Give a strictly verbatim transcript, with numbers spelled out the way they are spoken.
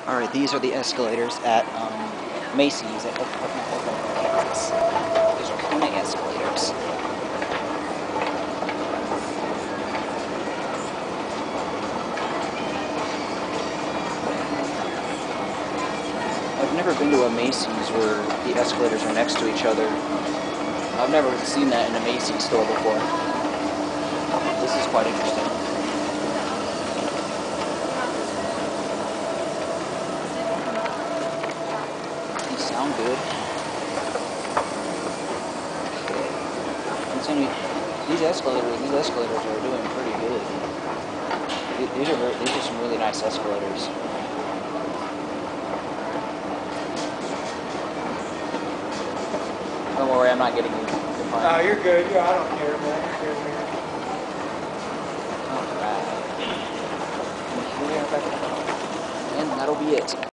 All right, these are the escalators at um, Macy's at Oklahoma, Kansas. These are Kona escalators. I've never been to a Macy's where the escalators are next to each other. I've never seen that in a Macy's store before. This is quite interesting. These sound good. I'm telling you, these escalators, these escalators are doing pretty good. These are very, these are some really nice escalators. Don't worry, I'm not getting you. You're fine. No, you're good. Yeah, I don't care, man. You're good, man. Alright. And here we are back at home. And that'll be it.